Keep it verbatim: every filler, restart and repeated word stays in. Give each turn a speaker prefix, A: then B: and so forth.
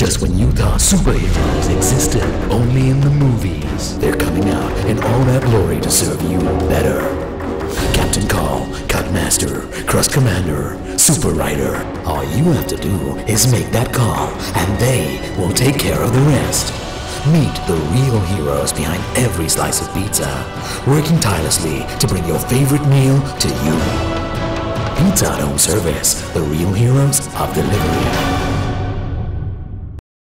A: Just when you thought superheroes existed only in the movies, they're coming out in all that glory to serve you better. Captain Call, Cutmaster, Crust Commander, Super Rider. All you have to do is make that call, and they will take care of the rest. Meet the real heroes behind every slice of pizza, working tirelessly to bring your favorite meal to you. Pizza Hut Home Service, the real heroes of delivery.